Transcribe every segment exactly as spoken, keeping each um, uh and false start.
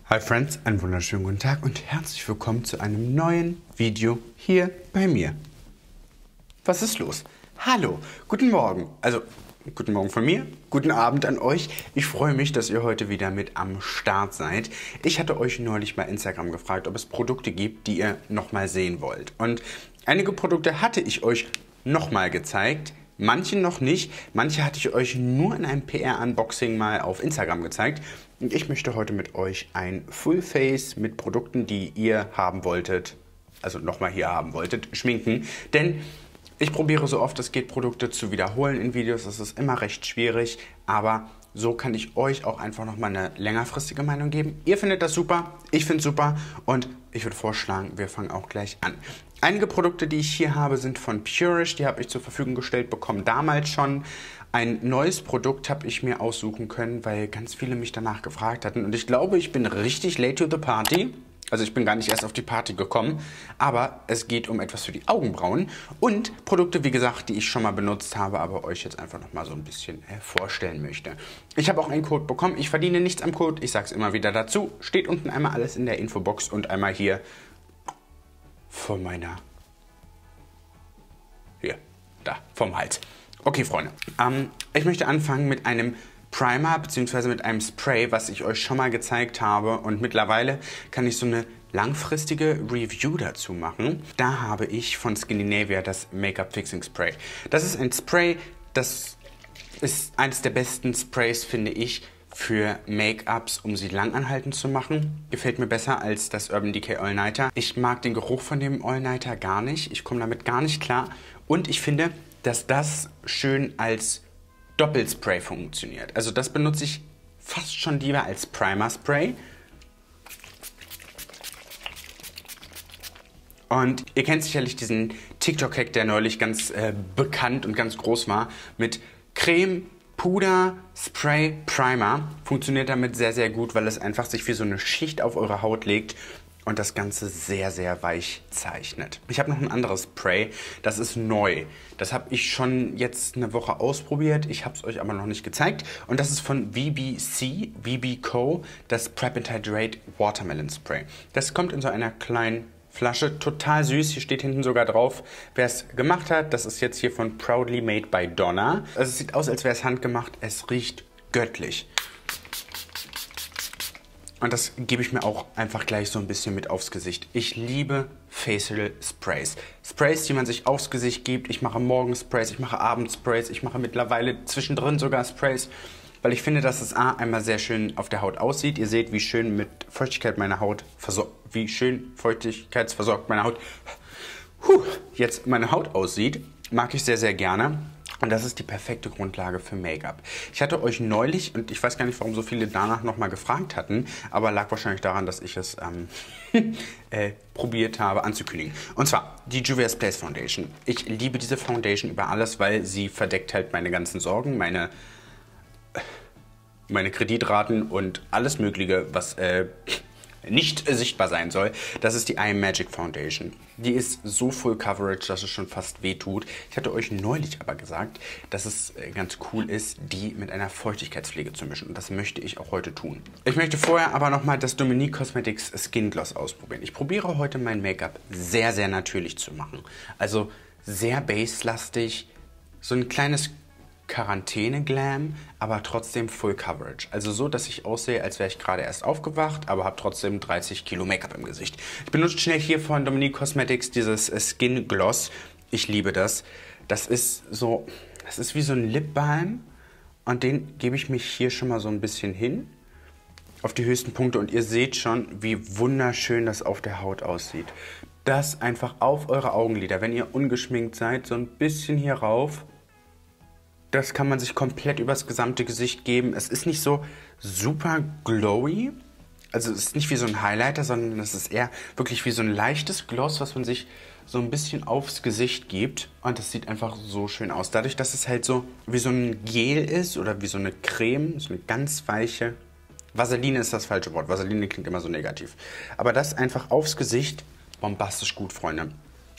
Hi Friends, einen wunderschönen guten Tag und herzlich willkommen zu einem neuen Video hier bei mir. Was ist los? Hallo, guten Morgen, also guten Morgen von mir, guten Abend an euch. Ich freue mich, dass ihr heute wieder mit am Start seid. Ich hatte euch neulich bei Instagram gefragt, ob es Produkte gibt, die ihr nochmal sehen wollt. Und einige Produkte hatte ich euch nochmal gezeigt. Manche noch nicht, manche hatte ich euch nur in einem P R-Unboxing mal auf Instagram gezeigt. Und ich möchte heute mit euch ein Full-Face mit Produkten, die ihr haben wolltet, also nochmal hier haben wolltet, schminken. Denn ich probiere so oft es geht, Produkte zu wiederholen in Videos. Das ist immer recht schwierig, aber so kann ich euch auch einfach nochmal eine längerfristige Meinung geben. Ihr findet das super, ich finde es super und ich würde vorschlagen, wir fangen auch gleich an. Einige Produkte, die ich hier habe, sind von Purish. Die habe ich zur Verfügung gestellt bekommen, damals schon. Ein neues Produkt habe ich mir aussuchen können, weil ganz viele mich danach gefragt hatten. Und ich glaube, ich bin richtig late to the party. Also ich bin gar nicht erst auf die Party gekommen. Aber es geht um etwas für die Augenbrauen. Und Produkte, wie gesagt, die ich schon mal benutzt habe, aber euch jetzt einfach noch mal so ein bisschen vorstellen möchte. Ich habe auch einen Code bekommen. Ich verdiene nichts am Code. Ich sage es immer wieder dazu. Steht unten einmal alles in der Infobox und einmal hier vor meiner... Hier, da, vom Hals. Okay, Freunde, ähm, ich möchte anfangen mit einem Primer bzw. mit einem Spray, was ich euch schon mal gezeigt habe. Und mittlerweile kann ich so eine langfristige Review dazu machen. Da habe ich von Skindinavia das Make-up Fixing Spray. Das ist ein Spray, das ist eines der besten Sprays, finde ich, für Make-ups, um sie langanhaltend zu machen. Gefällt mir besser als das Urban Decay All Nighter. Ich mag den Geruch von dem All Nighter gar nicht. Ich komme damit gar nicht klar. Und ich finde, dass das schön als Doppelspray funktioniert. Also das benutze ich fast schon lieber als Primer-Spray. Und ihr kennt sicherlich diesen TikTok-Hack, der neulich ganz äh, bekannt und ganz groß war, mit Creme, Puder, Spray, Primer. Funktioniert damit sehr, sehr gut, weil es einfach sich wie so eine Schicht auf eure Haut legt und das Ganze sehr, sehr weich zeichnet. Ich habe noch ein anderes Spray, das ist neu. Das habe ich schon jetzt eine Woche ausprobiert, ich habe es euch aber noch nicht gezeigt. Und das ist von V B C, V B Co, das Prep and Hydrate Watermelon Spray. Das kommt in so einer kleinen Flasche, total süß. Hier steht hinten sogar drauf, wer es gemacht hat. Das ist jetzt hier von Proudly Made by Donna. Also es sieht aus, als wäre es handgemacht. Es riecht göttlich. Und das gebe ich mir auch einfach gleich so ein bisschen mit aufs Gesicht. Ich liebe Facial Sprays. Sprays, die man sich aufs Gesicht gibt. Ich mache morgens Sprays, ich mache abends Sprays, ich mache mittlerweile zwischendrin sogar Sprays. Weil ich finde, dass es A, einmal sehr schön auf der Haut aussieht. Ihr seht, wie schön mit Feuchtigkeit meine Haut versorgt, wie schön feuchtigkeitsversorgt meine Haut huh, jetzt meine Haut aussieht. Mag ich sehr, sehr gerne. Und das ist die perfekte Grundlage für Make-up. Ich hatte euch neulich, und ich weiß gar nicht, warum so viele danach nochmal gefragt hatten, aber lag wahrscheinlich daran, dass ich es ähm, äh, probiert habe anzukündigen. Und zwar die Juvia's Place Foundation. Ich liebe diese Foundation über alles, weil sie verdeckt halt meine ganzen Sorgen, meine, meine Kreditraten und alles Mögliche, was... Äh, nicht äh, sichtbar sein soll. Das ist die Eye Magic Foundation. Die ist so Full Coverage, dass es schon fast weh tut. Ich hatte euch neulich aber gesagt, dass es äh, ganz cool ist, die mit einer Feuchtigkeitspflege zu mischen. Und das möchte ich auch heute tun. Ich möchte vorher aber nochmal das Dominique Cosmetics Skin Gloss ausprobieren. Ich probiere heute mein Make-up sehr, sehr natürlich zu machen. Also sehr base-lastig, so ein kleines Quarantäne-Glam, aber trotzdem Full Coverage. Also so, dass ich aussehe, als wäre ich gerade erst aufgewacht, aber habe trotzdem dreißig Kilo Make-up im Gesicht. Ich benutze schnell hier von Dominique Cosmetics dieses Skin Gloss. Ich liebe das. Das ist so, das ist wie so ein Lip Balm und den gebe ich mich hier schon mal so ein bisschen hin auf die höchsten Punkte und ihr seht schon, wie wunderschön das auf der Haut aussieht. Das einfach auf eure Augenlider, wenn ihr ungeschminkt seid, so ein bisschen hier rauf. Das kann man sich komplett übers gesamte Gesicht geben. Es ist nicht so super glowy. Also es ist nicht wie so ein Highlighter, sondern es ist eher wirklich wie so ein leichtes Gloss, was man sich so ein bisschen aufs Gesicht gibt. Und das sieht einfach so schön aus. Dadurch, dass es halt so wie so ein Gel ist oder wie so eine Creme, so eine ganz weiche... Vaseline ist das falsche Wort. Vaseline klingt immer so negativ. Aber das einfach aufs Gesicht, bombastisch gut, Freunde.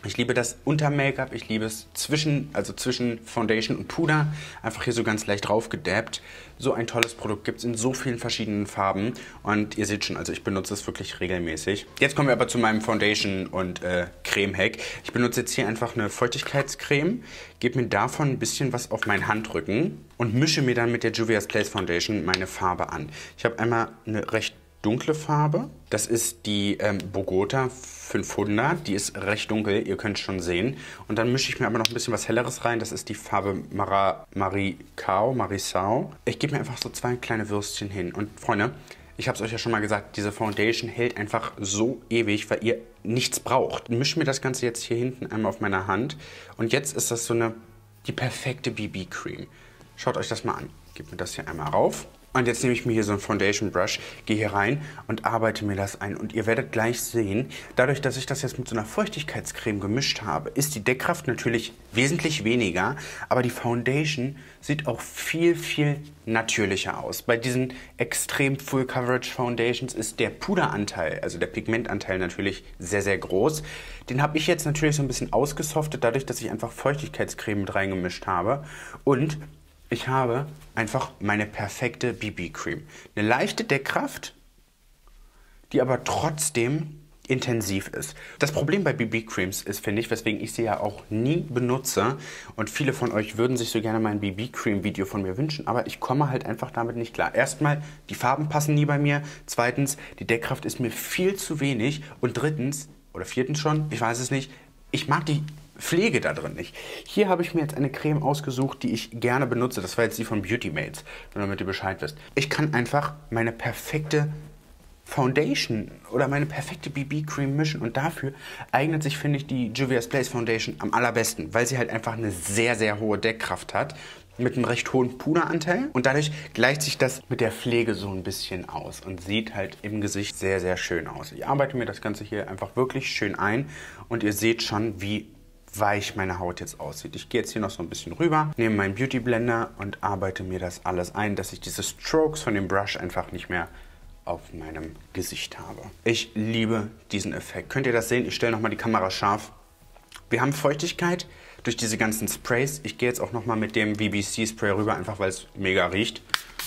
Ich liebe das unter Make-up, ich liebe es zwischen, also zwischen Foundation und Puder, einfach hier so ganz leicht drauf gedabbt. So ein tolles Produkt gibt es in so vielen verschiedenen Farben und ihr seht schon, also ich benutze es wirklich regelmäßig. Jetzt kommen wir aber zu meinem Foundation- und äh, Creme-Hack. Ich benutze jetzt hier einfach eine Feuchtigkeitscreme, gebe mir davon ein bisschen was auf meinen Handrücken und mische mir dann mit der Juvia's Place Foundation meine Farbe an. Ich habe einmal eine recht dunkle Farbe. Das ist die ähm, Bogota fünfhundert. Die ist recht dunkel, ihr könnt schon sehen. Und dann mische ich mir aber noch ein bisschen was Helleres rein. Das ist die Farbe Mara, Maricao, Marisau. Ich gebe mir einfach so zwei kleine Würstchen hin. Und Freunde, ich habe es euch ja schon mal gesagt, diese Foundation hält einfach so ewig, weil ihr nichts braucht. Ich mische mir das Ganze jetzt hier hinten einmal auf meiner Hand. Und jetzt ist das so eine, die perfekte B B-Cream. Schaut euch das mal an. Gebt mir das hier einmal rauf. Und jetzt nehme ich mir hier so einen Foundation Brush, gehe hier rein und arbeite mir das ein. Und ihr werdet gleich sehen, dadurch, dass ich das jetzt mit so einer Feuchtigkeitscreme gemischt habe, ist die Deckkraft natürlich wesentlich weniger, aber die Foundation sieht auch viel, viel natürlicher aus. Bei diesen extrem Full Coverage Foundations ist der Puderanteil, also der Pigmentanteil natürlich sehr, sehr groß. Den habe ich jetzt natürlich so ein bisschen ausgesoftet, dadurch, dass ich einfach Feuchtigkeitscreme mit reingemischt habe. Und ich habe einfach meine perfekte B B-Cream. Eine leichte Deckkraft, die aber trotzdem intensiv ist. Das Problem bei B B-Creams ist, finde ich, weswegen ich sie ja auch nie benutze und viele von euch würden sich so gerne mal ein B B-Cream-Video von mir wünschen, aber ich komme halt einfach damit nicht klar. Erstmal, die Farben passen nie bei mir. Zweitens, die Deckkraft ist mir viel zu wenig. Und drittens, oder viertens schon, ich weiß es nicht, ich mag die Pflege da drin nicht. Hier habe ich mir jetzt eine Creme ausgesucht, die ich gerne benutze. Das war jetzt die von Beauty Mates, nur damit ihr Bescheid wisst. Ich kann einfach meine perfekte Foundation oder meine perfekte B B-Cream mischen und dafür eignet sich, finde ich, die Juvia's Place Foundation am allerbesten, weil sie halt einfach eine sehr, sehr hohe Deckkraft hat mit einem recht hohen Puderanteil und dadurch gleicht sich das mit der Pflege so ein bisschen aus und sieht halt im Gesicht sehr, sehr schön aus. Ich arbeite mir das Ganze hier einfach wirklich schön ein und ihr seht schon, wie weich meine Haut jetzt aussieht. Ich gehe jetzt hier noch so ein bisschen rüber, nehme meinen Beauty Blender und arbeite mir das alles ein, dass ich diese Strokes von dem Brush einfach nicht mehr auf meinem Gesicht habe. Ich liebe diesen Effekt. Könnt ihr das sehen? Ich stelle nochmal die Kamera scharf. Wir haben Feuchtigkeit durch diese ganzen Sprays. Ich gehe jetzt auch nochmal mit dem V B C Spray rüber, einfach weil es mega riecht.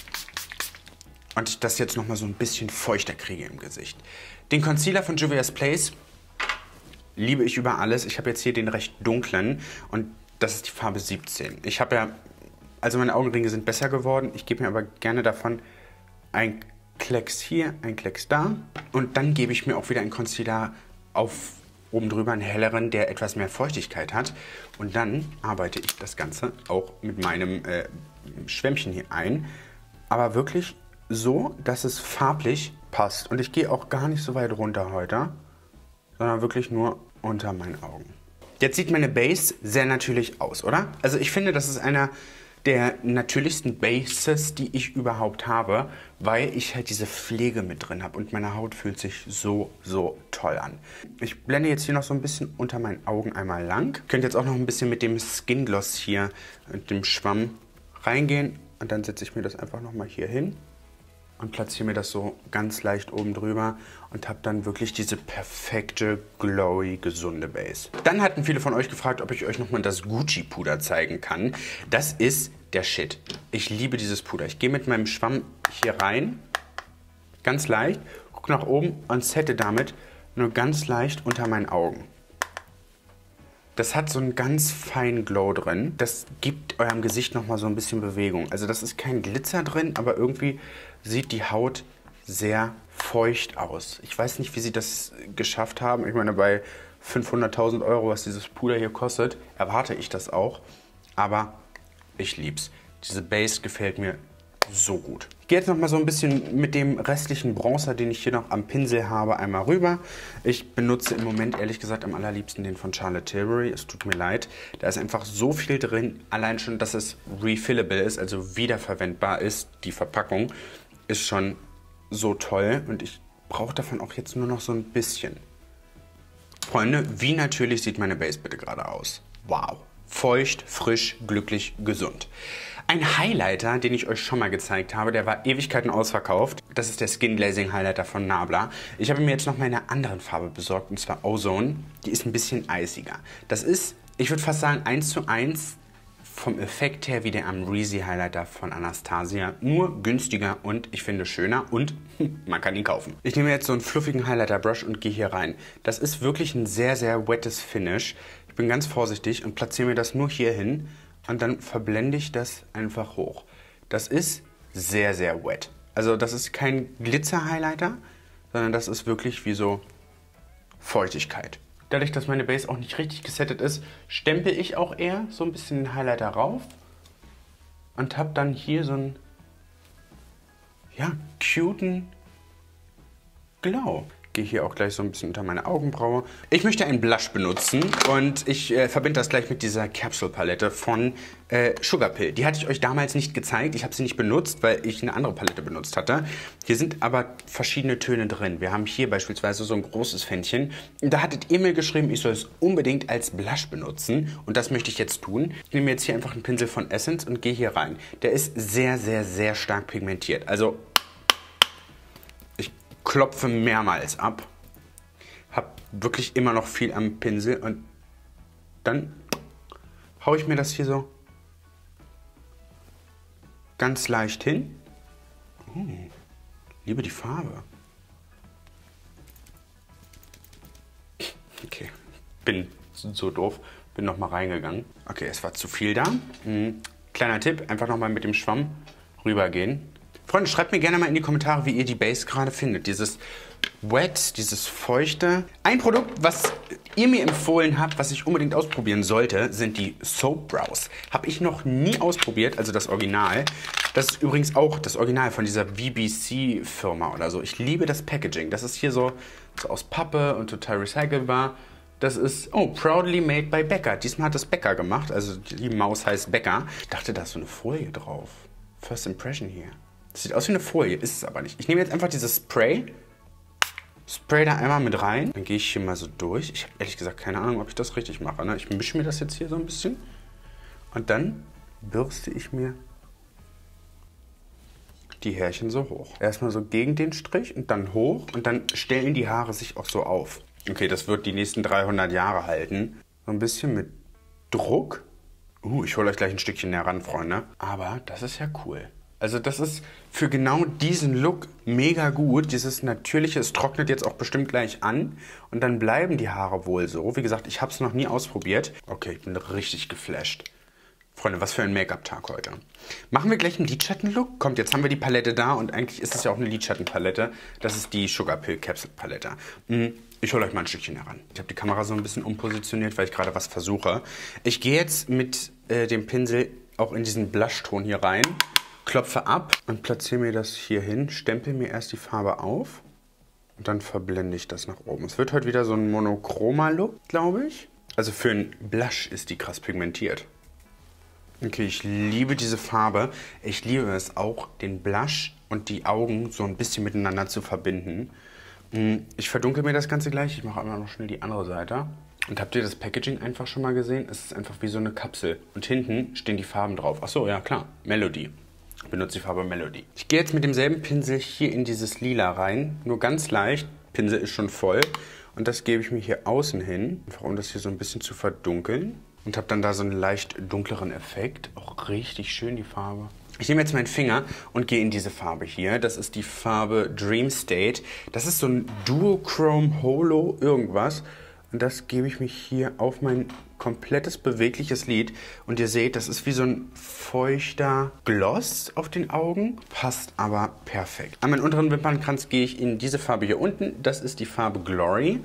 Und ich das jetzt nochmal so ein bisschen feuchter kriege im Gesicht. Den Concealer von Juvia's Place liebe ich über alles. Ich habe jetzt hier den recht dunklen und das ist die Farbe siebzehn. Ich habe ja, also meine Augenringe sind besser geworden. Ich gebe mir aber gerne davon ein Klecks hier, ein Klecks da. Und dann gebe ich mir auch wieder einen Concealer auf oben drüber, einen helleren, der etwas mehr Feuchtigkeit hat. Und dann arbeite ich das Ganze auch mit meinem äh, Schwämmchen hier ein. Aber wirklich so, dass es farblich passt. Und ich gehe auch gar nicht so weit runter heute, sondern wirklich nur unter meinen Augen. Jetzt sieht meine Base sehr natürlich aus, oder? Also ich finde, das ist einer der natürlichsten Bases, die ich überhaupt habe, weil ich halt diese Pflege mit drin habe und meine Haut fühlt sich so, so toll an. Ich blende jetzt hier noch so ein bisschen unter meinen Augen einmal lang. Könnt jetzt auch noch ein bisschen mit dem Skin Gloss hier, mit dem Schwamm reingehen und dann setze ich mir das einfach nochmal hier hin und platziere mir das so ganz leicht oben drüber und habe dann wirklich diese perfekte, glowy, gesunde Base. Dann hatten viele von euch gefragt, ob ich euch nochmal das Gucci-Puder zeigen kann. Das ist der Shit. Ich liebe dieses Puder. Ich gehe mit meinem Schwamm hier rein, ganz leicht, gucke nach oben und sette damit nur ganz leicht unter meinen Augen. Das hat so einen ganz feinen Glow drin. Das gibt eurem Gesicht nochmal so ein bisschen Bewegung. Also das ist kein Glitzer drin, aber irgendwie sieht die Haut sehr feucht aus. Ich weiß nicht, wie sie das geschafft haben. Ich meine, bei fünfhunderttausend Euro, was dieses Puder hier kostet, erwarte ich das auch. Aber ich lieb's. Diese Base gefällt mir so gut. Ich gehe jetzt noch mal so ein bisschen mit dem restlichen Bronzer, den ich hier noch am Pinsel habe, einmal rüber. Ich benutze im Moment ehrlich gesagt am allerliebsten den von Charlotte Tilbury. Es tut mir leid. Da ist einfach so viel drin. Allein schon, dass es refillable ist, also wiederverwendbar ist. Die Verpackung ist schon so toll. Und ich brauche davon auch jetzt nur noch so ein bisschen. Freunde, wie natürlich sieht meine Base bitte gerade aus? Wow. Feucht, frisch, glücklich, gesund. Ein Highlighter, den ich euch schon mal gezeigt habe, der war Ewigkeiten ausverkauft. Das ist der Skin Glazing Highlighter von Nabla. Ich habe mir jetzt noch meine anderen Farbe besorgt, und zwar Ozone. Die ist ein bisschen eisiger. Das ist, ich würde fast sagen, eins zu eins vom Effekt her wie der Amrezy Highlighter von Anastasia. Nur günstiger und ich finde schöner und man kann ihn kaufen. Ich nehme jetzt so einen fluffigen Highlighter Brush und gehe hier rein. Das ist wirklich ein sehr, sehr wettes Finish. Ich bin ganz vorsichtig und platziere mir das nur hier hin. Und dann verblende ich das einfach hoch. Das ist sehr, sehr wet. Also das ist kein Glitzer-Highlighter, sondern das ist wirklich wie so Feuchtigkeit. Dadurch, dass meine Base auch nicht richtig gesettet ist, stempel ich auch eher so ein bisschen den Highlighter rauf und habe dann hier so einen, ja, cuten Glow. Gehe hier auch gleich so ein bisschen unter meine Augenbraue. Ich möchte einen Blush benutzen und ich äh, verbinde das gleich mit dieser Capsule Palette von äh, Sugarpill. Die hatte ich euch damals nicht gezeigt. Ich habe sie nicht benutzt, weil ich eine andere Palette benutzt hatte. Hier sind aber verschiedene Töne drin. Wir haben hier beispielsweise so ein großes Fändchen. Da hattet ihr mir geschrieben, ich soll es unbedingt als Blush benutzen und das möchte ich jetzt tun. Ich nehme jetzt hier einfach einen Pinsel von Essence und gehe hier rein. Der ist sehr, sehr, sehr stark pigmentiert. Also klopfe mehrmals ab, habe wirklich immer noch viel am Pinsel und dann haue ich mir das hier so ganz leicht hin. Oh, liebe die Farbe. Okay, bin so doof, bin noch mal reingegangen. Okay, es war zu viel da. Hm. Kleiner Tipp, einfach noch mal mit dem Schwamm rübergehen. Freunde, schreibt mir gerne mal in die Kommentare, wie ihr die Base gerade findet. Dieses Wet, dieses Feuchte. Ein Produkt, was ihr mir empfohlen habt, was ich unbedingt ausprobieren sollte, sind die Soap Brows. Habe ich noch nie ausprobiert, also das Original. Das ist übrigens auch das Original von dieser V B C-Firma oder so. Ich liebe das Packaging. Das ist hier so, so aus Pappe und total recycelbar. Das ist, oh, proudly made by Becca. Diesmal hat das Becca gemacht, also die Maus heißt Becca. Ich dachte, da ist so eine Folie drauf. First Impression hier. Das sieht aus wie eine Folie, ist es aber nicht. Ich nehme jetzt einfach dieses Spray, spray da einmal mit rein. Dann gehe ich hier mal so durch. Ich habe ehrlich gesagt keine Ahnung, ob ich das richtig mache. Ne? Ich mische mir das jetzt hier so ein bisschen. Und dann bürste ich mir die Härchen so hoch. Erstmal so gegen den Strich und dann hoch. Und dann stellen die Haare sich auch so auf. Okay, das wird die nächsten dreihundert Jahre halten. So ein bisschen mit Druck. Uh, ich hole euch gleich ein Stückchen näher ran, Freunde. Aber das ist ja cool. Also das ist für genau diesen Look mega gut. Dieses Natürliche, es trocknet jetzt auch bestimmt gleich an. Und dann bleiben die Haare wohl so. Wie gesagt, ich habe es noch nie ausprobiert. Okay, ich bin richtig geflasht. Freunde, was für ein Make-up-Tag heute. Machen wir gleich einen Lidschatten-Look? Kommt, jetzt haben wir die Palette da und eigentlich ist es ja auch eine Lidschatten-Palette. Das ist die Sugarpill Capsule Palette. Ich hole euch mal ein Stückchen heran. Ich habe die Kamera so ein bisschen umpositioniert, weil ich gerade was versuche. Ich gehe jetzt mit äh, dem Pinsel auch in diesen Blushton hier rein. Klopfe ab und platziere mir das hier hin, stempel mir erst die Farbe auf und dann verblende ich das nach oben. Es wird heute wieder so ein Monochroma-Look, glaube ich. Also für einen Blush ist die krass pigmentiert. Okay, ich liebe diese Farbe. Ich liebe es auch, den Blush und die Augen so ein bisschen miteinander zu verbinden. Ich verdunkel mir das Ganze gleich. Ich mache einmal noch schnell die andere Seite. Und habt ihr das Packaging einfach schon mal gesehen? Es ist einfach wie so eine Kapsel. Und hinten stehen die Farben drauf. Ach so, ja klar, Melody. Ich benutze die Farbe Melody. Ich gehe jetzt mit demselben Pinsel hier in dieses Lila rein. Nur ganz leicht. Pinsel ist schon voll. Und das gebe ich mir hier außen hin. Einfach um das hier so ein bisschen zu verdunkeln. Und habe dann da so einen leicht dunkleren Effekt. Auch richtig schön die Farbe. Ich nehme jetzt meinen Finger und gehe in diese Farbe hier. Das ist die Farbe Dream State. Das ist so ein Duochrome Holo irgendwas. Und das gebe ich mich hier auf mein komplettes bewegliches Lid. Und ihr seht, das ist wie so ein feuchter Gloss auf den Augen. Passt aber perfekt. An meinen unteren Wimpernkranz gehe ich in diese Farbe hier unten. Das ist die Farbe Glory.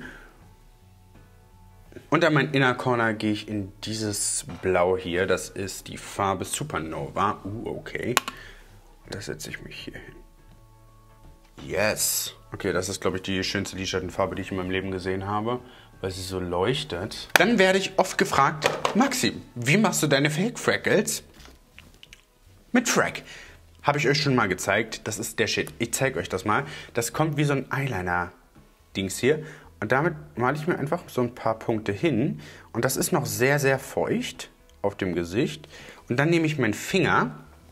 Und an meinen Inner Corner gehe ich in dieses Blau hier. Das ist die Farbe Supernova. Uh, okay. Das setze ich mich hier hin. Yes. Okay, das ist, glaube ich, die schönste Lidschattenfarbe, die ich in meinem Leben gesehen habe, weil sie so leuchtet. Dann werde ich oft gefragt, Maxi, wie machst du deine Fake Freckles? Mit Frack. Habe ich euch schon mal gezeigt. Das ist der Shit. Ich zeige euch das mal. Das kommt wie so ein Eyeliner-Dings hier. Und damit male ich mir einfach so ein paar Punkte hin. Und das ist noch sehr, sehr feucht auf dem Gesicht. Und dann nehme ich meinen Finger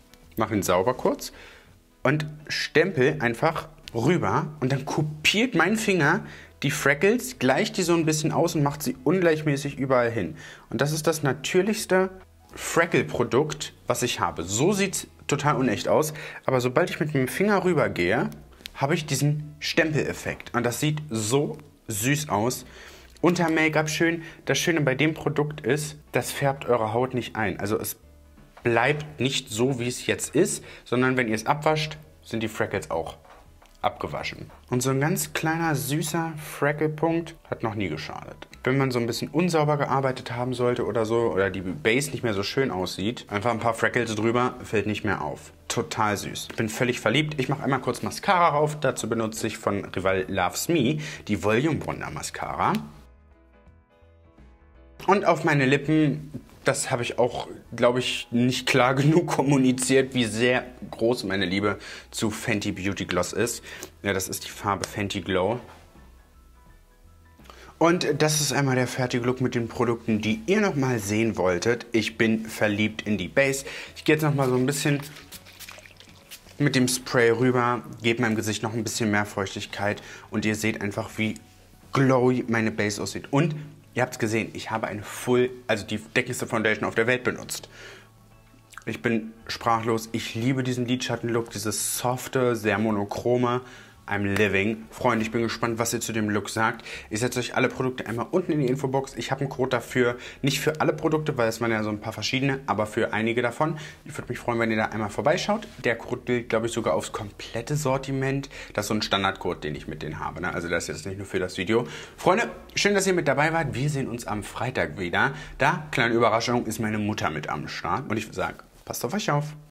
mache ihn sauber kurz und stempel einfach rüber und dann kopiert mein Finger die Freckles, gleicht die so ein bisschen aus und macht sie ungleichmäßig überall hin. Und das ist das natürlichste Freckle-Produkt, was ich habe. So sieht es total unecht aus, aber sobald ich mit dem Finger rüber gehe, habe ich diesen Stempeleffekt. Und das sieht so süß aus. Unter Make-up schön. Das Schöne bei dem Produkt ist, das färbt eure Haut nicht ein. Also es bleibt nicht so, wie es jetzt ist, sondern wenn ihr es abwascht, sind die Freckles auch abgewaschen. Und so ein ganz kleiner, süßer Freckle-Punkt hat noch nie geschadet. Wenn man so ein bisschen unsauber gearbeitet haben sollte oder so, oder die Base nicht mehr so schön aussieht, einfach ein paar Freckles drüber, fällt nicht mehr auf. Total süß. Bin völlig verliebt. Ich mache einmal kurz Mascara rauf. Dazu benutze ich von Rival Loves Me die Volume Wonder Mascara. Und auf meine Lippen, das habe ich auch, glaube ich, nicht klar genug kommuniziert, wie sehr groß meine Liebe zu Fenty Beauty Gloss ist. Ja, das ist die Farbe Fenty Glow. Und das ist einmal der fertige Look mit den Produkten, die ihr noch mal sehen wolltet. Ich bin verliebt in die Base. Ich gehe jetzt noch mal so ein bisschen mit dem Spray rüber, gebe meinem Gesicht noch ein bisschen mehr Feuchtigkeit und ihr seht einfach, wie glowy meine Base aussieht. Und ihr habt es gesehen, ich habe eine Full, also die dickste Foundation auf der Welt benutzt. Ich bin sprachlos. Ich liebe diesen Lidschattenlook, dieses softe, sehr monochrome. I'm living. Freunde, ich bin gespannt, was ihr zu dem Look sagt. Ich setze euch alle Produkte einmal unten in die Infobox. Ich habe einen Code dafür. Nicht für alle Produkte, weil es waren ja so ein paar verschiedene, aber für einige davon. Ich würde mich freuen, wenn ihr da einmal vorbeischaut. Der Code gilt, glaube ich, sogar aufs komplette Sortiment. Das ist so ein Standardcode, den ich mit denen habe. Ne? Also das ist jetzt nicht nur für das Video. Freunde, schön, dass ihr mit dabei wart. Wir sehen uns am Freitag wieder. Da, kleine Überraschung, ist meine Mutter mit am Start. Und ich sage, passt auf euch auf.